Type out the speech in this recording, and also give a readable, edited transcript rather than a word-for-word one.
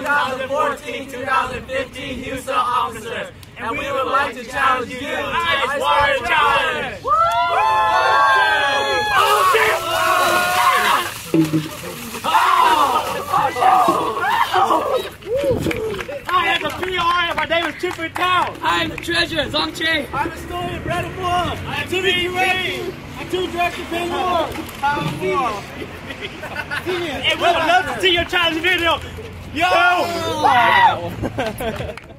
2014-2015 Husa officers, and we would like to challenge you to the Ice Water Challenge! Hi, I'm the PR and my name is Chipper Town. I'm the treasurer, Zong Che. I'm the historian, Brandon Moore. I'm Timothy Ray. I'm two director, Ben Moore. And we would love to see your challenge video. Yo! Wow!